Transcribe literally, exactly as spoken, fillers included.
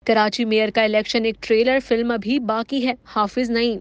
Karachi mayor का election एक trailer film अभी बाकी है, हाफिज नईम।